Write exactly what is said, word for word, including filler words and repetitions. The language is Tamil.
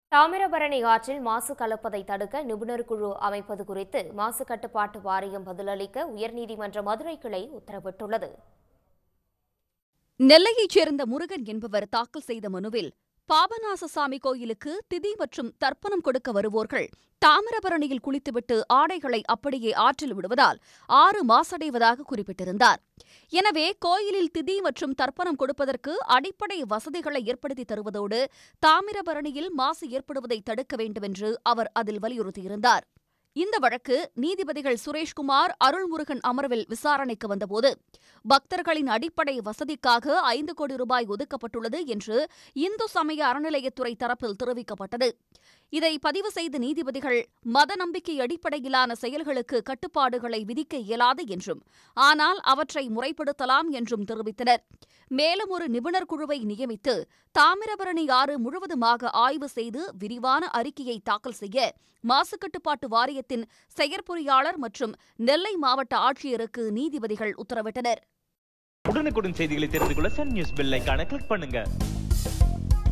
தாமிரபரணி ஆற்றில் மாசு கலப்பதை தடுக்க நிபுணர் குழு அமைப்பது குறித்து மாசு கட்டுப்பாட்டு வாரியம் பதிலளிக்க உயர்நீதிமன்ற மதுரை கிளை உத்தரவிட்டுள்ளது. நெல்லையைச் சேர்ந்த முருகன் என்பவர் தாக்கல் செய்த மனுவில் பாபநாசசாமி கோயிலுக்கு திதி மற்றும் தர்ப்பணம் கொடுக்க வருவோர்கள் தாமிரபரணியில் குளித்துவிட்டு ஆடைகளை அப்படியே ஆற்றில் விடுவதால் ஆறு மாசடைவதாக குறிப்பிட்டிருந்தார். எனவே கோயிலில் திதி மற்றும் தர்ப்பணம் கொடுப்பதற்கு அடிப்படை வசதிகளை ஏற்படுத்தி தருவதோடு தாமிரபரணியில் மாசு ஏற்படுவதை தடுக்க வேண்டுமென்று அவர் அதில் வலியுறுத்தியிருந்தார். இந்த வழக்கு நீதிபதிகள் சுரேஷ்குமார், அருள்முருகன் அமர்வில் விசாரணைக்கு வந்தபோது பக்தர்களின் அடிப்படை வசதிக்காக ஐந்து கோடி ரூபாய் ஒதுக்கப்பட்டுள்ளது என்று இந்து சமய அறநிலையத்துறை தரப்பில் தெரிவிக்கப்பட்டது. இதை பதிவு செய்த நீதிபதிகள் மத நம்பிக்கை அடிப்படையிலான செயல்களுக்கு கட்டுப்பாடுகளை விதிக்க இயலாது என்றும், ஆனால் அவற்றை முறைப்படுத்தலாம் என்றும் தெரிவித்தனர். மேலும் ஒரு நிபுணர் குழுவை நியமித்து தாமிரபரணி ஆறு முழுவதுமாக ஆய்வு செய்து விரிவான அறிக்கையை தாக்கல் செய்ய மாசு கட்டுப்பாட்டு வாரியத்தின் செயற்பொறியாளர் மற்றும் நெல்லை மாவட்ட ஆட்சியருக்கு நீதிபதிகள் உத்தரவிட்டனர். உடனுக்குடன் செய்திகளை தெரிந்து கொள்ள சன் நியூஸ் பெல் ஐகானை கிளிக் பண்ணுங்க.